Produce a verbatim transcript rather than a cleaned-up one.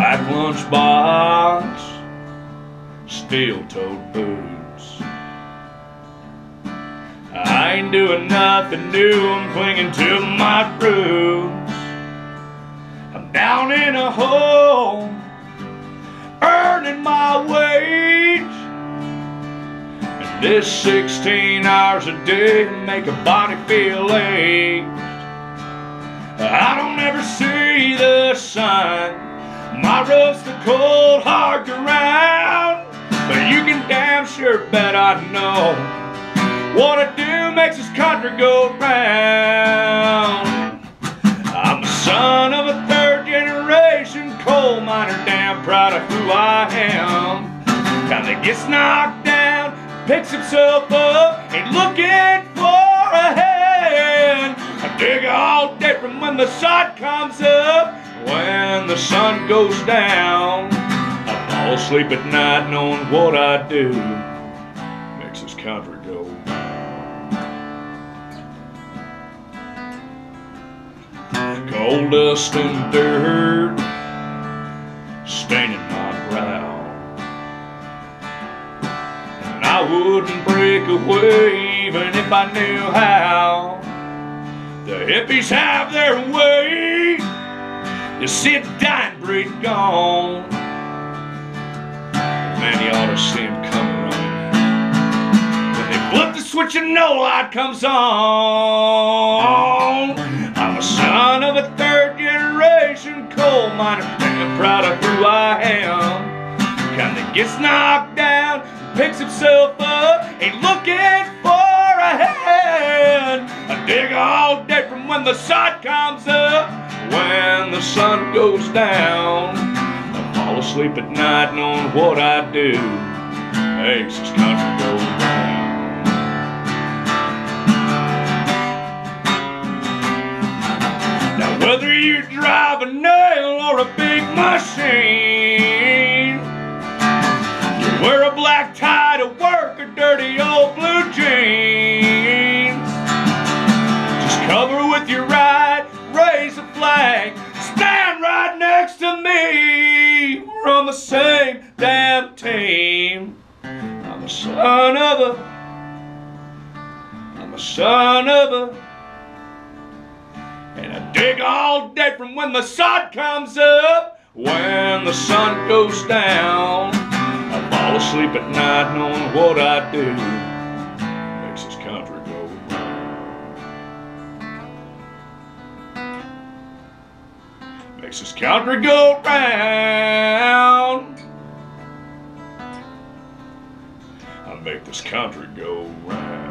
black lunchbox, steel-toed boots. I ain't doing nothing new, I'm clinging to my roots. I'm down in a hole, earning my wage. And this sixteen hours a day make a body feel aged. I don't ever see the sun, my roof's the cold, hard ground. But you can damn sure bet I know what I do makes this country go round. I'm the son of a third generation coal miner, damn proud of who I am. Kind that gets knocked down, picks himself up, ain't looking for a hand. I dig all day from when the sun comes up, when the sun goes down. I fall asleep at night knowing what I do makes this country go round. Coal dust and dirt staining my brow, and I wouldn't break away even if I knew how. The hippies have their way, you see a dying breed gone. Man, you ought to see him coming running. When they flip the switch and no light comes on. I'm a son of a third generation coal miner, and I'm proud of who I am. Kind that gets knocked down, picks himself up, ain't looking for a hand. I dig all day from when the sun comes up, when the sun goes down. I fall asleep at night knowing what I do makes this country go round. Now whether you drive a nail or a big machine, you wear a black tie to work or dirty old blue jeans, just cover with your right, raise a flag, stand right next to me. We're on the same damn team. I'm a son of a, I'm a son of a, and I dig all day from when the sun comes up, when the sun goes down. I fall asleep at night knowing what I do makes this country go round. Makes this country go round. I make this country go round.